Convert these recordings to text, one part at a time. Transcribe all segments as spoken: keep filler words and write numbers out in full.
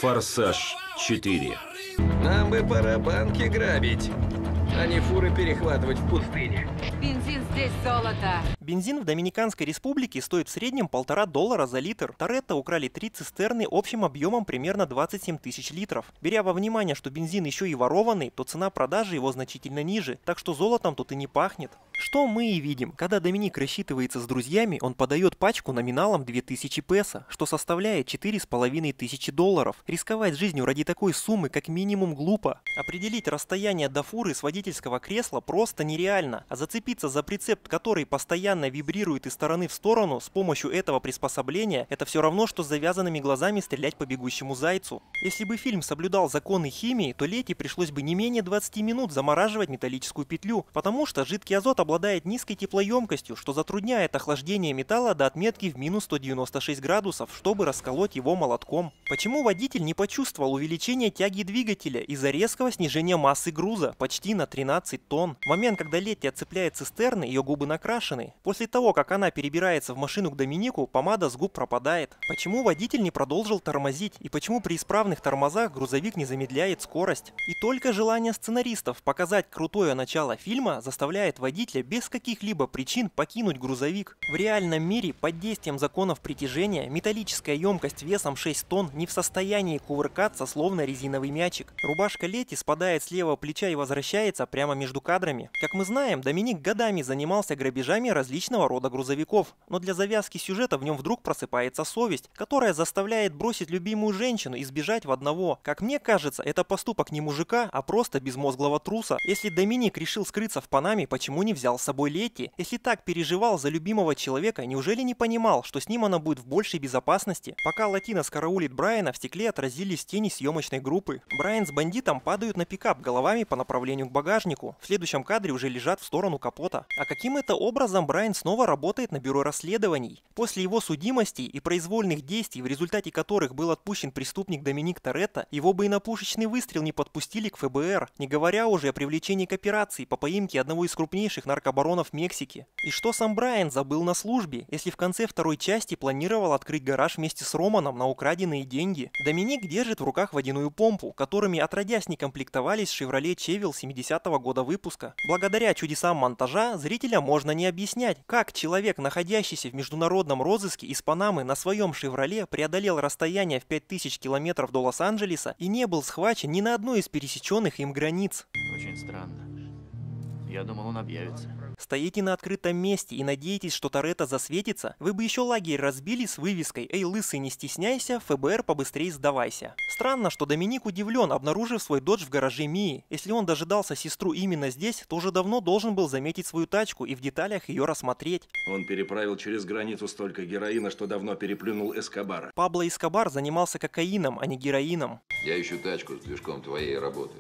Форсаж четыре. Нам бы пора банки грабить, а не фуры перехватывать в пустыне. Бензин здесь золото. Бензин в Доминиканской республике стоит в среднем полтора доллара за литр. Торетто украли три цистерны общим объемом примерно двадцать семь тысяч литров. Беря во внимание, что бензин еще и ворованный, то цена продажи его значительно ниже, так что золотом тут и не пахнет. Что мы и видим. Когда Доминик рассчитывается с друзьями, он подает пачку номиналом две тысячи песо, что составляет четыре с половиной тысячи долларов. Рисковать жизнью ради такой суммы как минимум глупо. Определить расстояние до фуры с водительского кресла просто нереально, а зацепиться за прицеп, который постоянно вибрирует из стороны в сторону с помощью этого приспособления, это все равно, что с завязанными глазами стрелять по бегущему зайцу. Если бы фильм соблюдал законы химии, то Лете пришлось бы не менее двадцати минут замораживать металлическую петлю, потому что жидкий азот обладает низкой теплоемкостью, что затрудняет охлаждение металла до отметки в минус сто девяносто шесть градусов, чтобы расколоть его молотком. Почему водитель не почувствовал увеличения тяги двигателя из-за резкого снижения массы груза почти на тринадцать тонн? В момент, когда Летти отцепляет цистерны, ее губы накрашены. После того, как она перебирается в машину к Доминику, помада с губ пропадает. Почему водитель не продолжил тормозить? И почему при исправных тормозах грузовик не замедляет скорость? И только желание сценаристов показать крутое начало фильма заставляет водителя без каких-либо причин покинуть грузовик. В реальном мире под действием законов притяжения металлическая емкость весом шесть тонн не в состоянии кувыркаться словно резиновый мячик. Рубашка Летти спадает с левого плеча и возвращается прямо между кадрами. Как мы знаем, Доминик годами занимался грабежами различного рода грузовиков, но для завязки сюжета в нем вдруг просыпается совесть, которая заставляет бросить любимую женщину и сбежать в одного. Как мне кажется, это поступок не мужика, а просто безмозглого труса. Если Доминик решил скрыться в Панаме, почему не взял с собой Летти? Если так переживал за любимого человека, неужели не понимал, что с ним она будет в большей безопасности? Пока Латина скараулит Брайана, в стекле отразились тени съемочной группы. Брайан с бандитом падают на пикап головами по направлению к багажнику. В следующем кадре уже лежат в сторону капота. А каким это образом Брайан снова работает на бюро расследований? После его судимостей и произвольных действий, в результате которых был отпущен преступник Доминик Торетто, его бы и на пушечный выстрел не подпустили к эф бэ эр, не говоря уже о привлечении к операции по поимке одного из крупнейших наркобаронов Мексики. И что сам Брайан забыл на службе, если в конце второй части планировал открыть гараж вместе с Романом на украденные деньги? Доминик держит в руках водяную помпу, которыми отродясь не комплектовались Chevrolet Chevelle семидесятого года выпуска. Благодаря чудесам монтажа зрителя можно не объяснять, как человек, находящийся в международном розыске из Панамы на своем Шевроле, преодолел расстояние в пять тысяч километров до Лос-Анджелеса и не был схвачен ни на одной из пересеченных им границ. Очень странно. Я думал, он объявится. Стоите на открытом месте и надеетесь, что Торетто засветится? Вы бы еще лагерь разбили с вывеской «Эй, лысый, не стесняйся, эф бэ эр, побыстрее сдавайся». Странно, что Доминик удивлен, обнаружив свой додж в гараже Мии. Если он дожидался сестру именно здесь, то уже давно должен был заметить свою тачку и в деталях ее рассмотреть. Он переправил через границу столько героина, что давно переплюнул Эскобара. Пабло Эскобар занимался кокаином, а не героином. Я ищу тачку с движком твоей работы.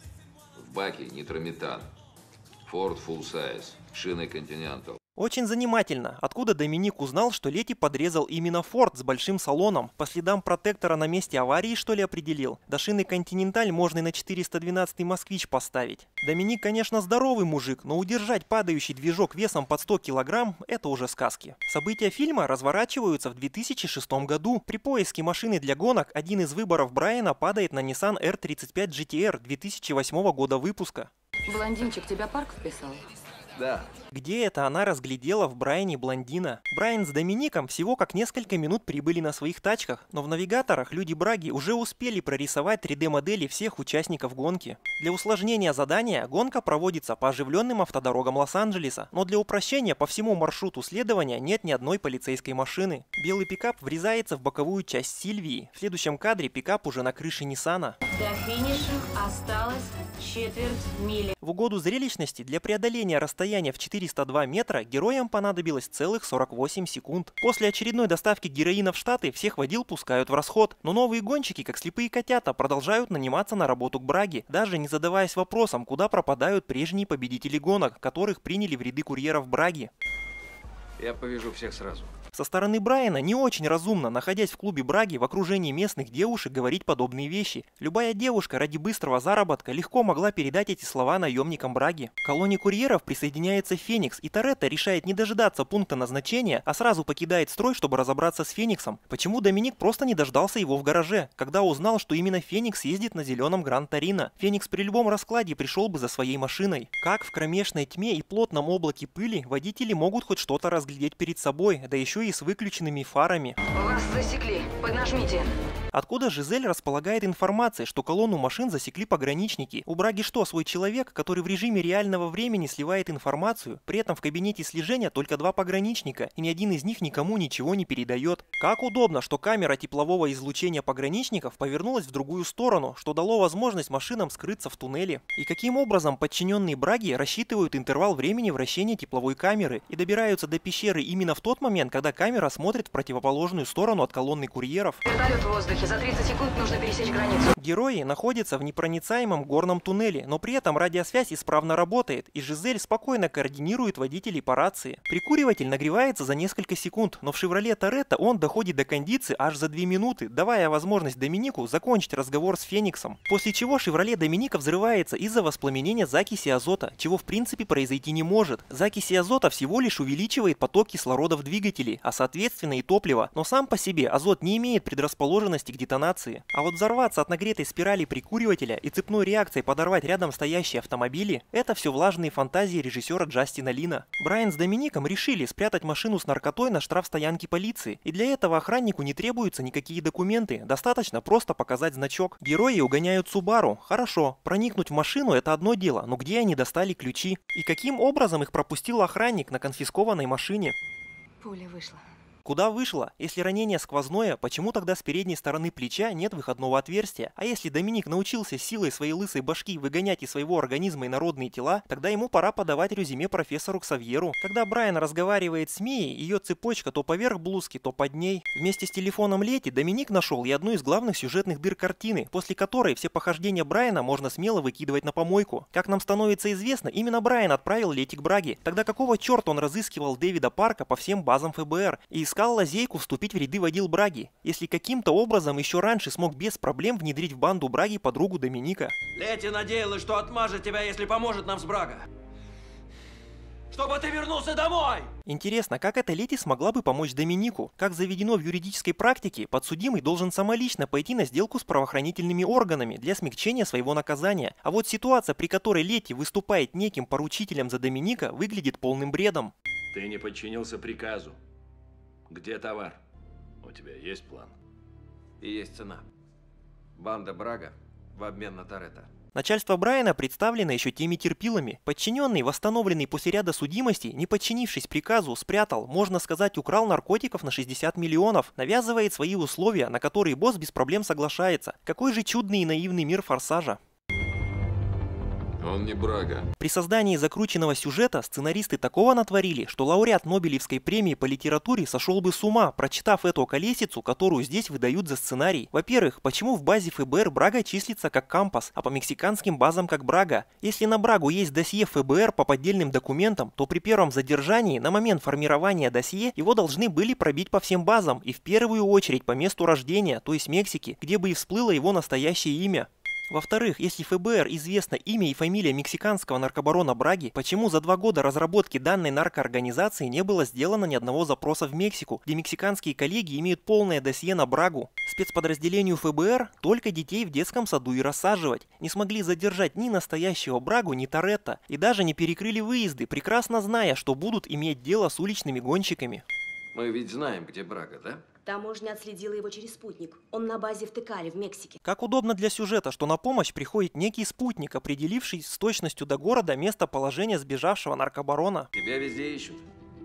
В баке нитрометан. Ford Full Size. Шины Continental. Очень занимательно, откуда Доминик узнал, что Летти подрезал именно Форд с большим салоном. По следам протектора на месте аварии, что ли, определил? До шины Continental можно и на четыреста двенадцатый Москвич поставить. Доминик, конечно, здоровый мужик, но удержать падающий движок весом под сто килограмм – это уже сказки. События фильма разворачиваются в две тысячи шестом году. При поиске машины для гонок один из выборов Брайана падает на Nissan эр тридцать пять джи ти ар две тысячи восьмого года выпуска. Блондинчик тебя Парк вписал? Да. Где это она разглядела в Брайане блондина? Брайан с Домиником всего как несколько минут прибыли на своих тачках, но в навигаторах люди Браги уже успели прорисовать три дэ модели всех участников гонки. Для усложнения задания гонка проводится по оживленным автодорогам Лос-Анджелеса, но для упрощения по всему маршруту следования нет ни одной полицейской машины. Белый пикап врезается в боковую часть Сильвии. В следующем кадре пикап уже на крыше Ниссана. До финиша осталось четверть мили. В угоду зрелищности для преодоления расстояния в четыреста два метра героям понадобилось целых сорок восемь секунд. После очередной доставки героина в Штаты всех водил пускают в расход, но новые гонщики, как слепые котята, продолжают наниматься на работу к Браге, даже не задаваясь вопросом, куда пропадают прежние победители гонок, которых приняли в ряды курьеров Браги. Я повяжу всех сразу. Со стороны Брайана не очень разумно, находясь в клубе Браги в окружении местных девушек, говорить подобные вещи. Любая девушка ради быстрого заработка легко могла передать эти слова наемникам Браги. К колонне курьеров присоединяется Феникс, и Торетто решает не дожидаться пункта назначения, а сразу покидает строй, чтобы разобраться с Фениксом. Почему Доминик просто не дождался его в гараже, когда узнал, что именно Феникс ездит на зеленом Гран Торино? Феникс при любом раскладе пришел бы за своей машиной. Как в кромешной тьме и плотном облаке пыли водители могут хоть что-то разглядеть перед собой, да еще и с выключенными фарами? Вас засекли. Поднажмите. Откуда Жизель располагает информацией, что колонну машин засекли пограничники? У Браги что, свой человек, который в режиме реального времени сливает информацию? При этом в кабинете слежения только два пограничника, и ни один из них никому ничего не передает. Как удобно, что камера теплового излучения пограничников повернулась в другую сторону, что дало возможность машинам скрыться в туннеле. И каким образом подчиненные Браги рассчитывают интервал времени вращения тепловой камеры и добираются до пещеры именно в тот момент, когда камера смотрит в противоположную сторону от колонны курьеров? Вертолет в воздухе. За тридцать секунд нужно пересечь границу. Герои находятся в непроницаемом горном туннеле, но при этом радиосвязь исправно работает, и Жизель спокойно координирует водителей по рации. Прикуриватель нагревается за несколько секунд, но в «Шевроле Торетто» он доходит до кондиции аж за две минуты, давая возможность Доминику закончить разговор с Фениксом. После чего «Шевроле» Доминика взрывается из-за воспламенения закиси азота, чего в принципе произойти не может. Закиси азота всего лишь увеличивает поток кислорода в двигателе, а соответственно и топлива, но сам по себе азот не имеет предрасположенности к детонации. А вот взорваться от нагретой спирали прикуривателя и цепной реакцией подорвать рядом стоящие автомобили – это все влажные фантазии режиссера Джастина Лина. Брайан с Домиником решили спрятать машину с наркотой на штрафстоянке полиции, и для этого охраннику не требуются никакие документы, достаточно просто показать значок. Герои угоняют Субару. Хорошо, проникнуть в машину – это одно дело, но где они достали ключи? И каким образом их пропустил охранник на конфискованной машине? Пуля вышла. Куда вышло? Если ранение сквозное, почему тогда с передней стороны плеча нет выходного отверстия? А если Доминик научился силой своей лысой башки выгонять из своего организма инородные тела, тогда ему пора подавать резюме профессору Ксавьеру. Когда Брайан разговаривает с Мией, ее цепочка то поверх блузки, то под ней. Вместе с телефоном Лети Доминик нашел и одну из главных сюжетных дыр картины, после которой все похождения Брайана можно смело выкидывать на помойку. Как нам становится известно, именно Брайан отправил Лети к Браге. Тогда какого черта он разыскивал Дэвида Парка по всем базам эф бэ эр и искал лазейку вступить в ряды водил Браги, если каким-то образом еще раньше смог без проблем внедрить в банду Браги подругу Доминика? Лети надеялась, что отмажет тебя, если поможет нам с Брага. Чтобы ты вернулся домой! Интересно, как эта Лети смогла бы помочь Доминику? Как заведено в юридической практике, подсудимый должен самолично пойти на сделку с правоохранительными органами для смягчения своего наказания. А вот ситуация, при которой Лети выступает неким поручителем за Доминика, выглядит полным бредом. Ты не подчинился приказу. Где товар? У тебя есть план? И есть цена. Банда Брага в обмен на Торетто. Начальство Брайана представлено еще теми терпилами. Подчиненный, восстановленный после ряда судимостей, не подчинившись приказу, спрятал, можно сказать, украл наркотиков на шестьдесят миллионов, навязывает свои условия, на которые босс без проблем соглашается. Какой же чудный и наивный мир «Форсажа». Он не Брага. При создании закрученного сюжета сценаристы такого натворили, что лауреат Нобелевской премии по литературе сошел бы с ума, прочитав эту колесицу, которую здесь выдают за сценарий. Во-первых, почему в базе эф бэ эр Брага числится как Кампас, а по мексиканским базам как Брага? Если на Брагу есть досье эф бэ эр по поддельным документам, то при первом задержании на момент формирования досье его должны были пробить по всем базам и в первую очередь по месту рождения, то есть Мексики, где бы и всплыло его настоящее имя. Во-вторых, если эф бэ эр известно имя и фамилия мексиканского наркобарона Браги, почему за два года разработки данной наркоорганизации не было сделано ни одного запроса в Мексику, где мексиканские коллеги имеют полное досье на Брагу? Спецподразделению эф бэ эр только детей в детском саду и рассаживать. Не смогли задержать ни настоящего Брагу, ни Торетто, и даже не перекрыли выезды, прекрасно зная, что будут иметь дело с уличными гонщиками. Мы ведь знаем, где Брага, да? Таможня отследила его через спутник. Он на базе в Текале, в Мексике. Как удобно для сюжета, что на помощь приходит некий спутник, определивший с точностью до города местоположение сбежавшего наркобарона. Тебя везде ищут.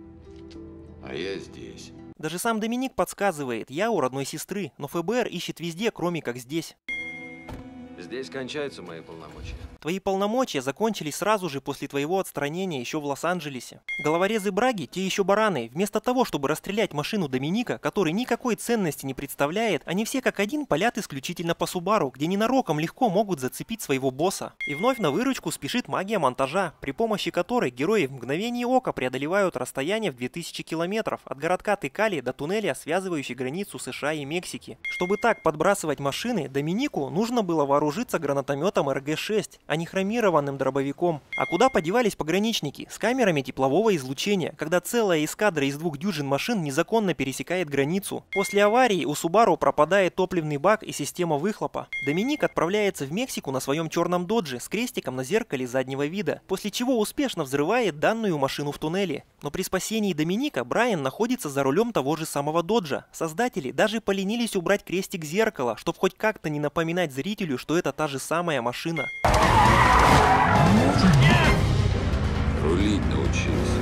А я здесь. Даже сам Доминик подсказывает, я у родной сестры, но эф бэ эр ищет везде, кроме как здесь. Здесь кончаются мои полномочия. Твои полномочия закончились сразу же после твоего отстранения еще в Лос-Анджелесе. Головорезы Браги, те еще бараны, вместо того, чтобы расстрелять машину Доминика, который никакой ценности не представляет, они все как один палят исключительно по Субару, где ненароком легко могут зацепить своего босса. И вновь на выручку спешит магия монтажа, при помощи которой герои в мгновение ока преодолевают расстояние в две тысячи километров от городка Текали до туннеля, связывающий границу США и Мексики. Чтобы так подбрасывать машины, Доминику нужно было вооружиться гранатометом эр гэ шесть, а не хромированным дробовиком. А куда подевались пограничники с камерами теплового излучения, когда целая эскадра из двух дюжин машин незаконно пересекает границу? После аварии у Субару пропадает топливный бак и система выхлопа. Доминик отправляется в Мексику на своем черном додже с крестиком на зеркале заднего вида, после чего успешно взрывает данную машину в туннеле. Но при спасении Доминика Брайан находится за рулем того же самого доджа. Создатели даже поленились убрать крестик зеркала, чтобы хоть как-то не напоминать зрителю, что это та же самая машина. Рулить научись.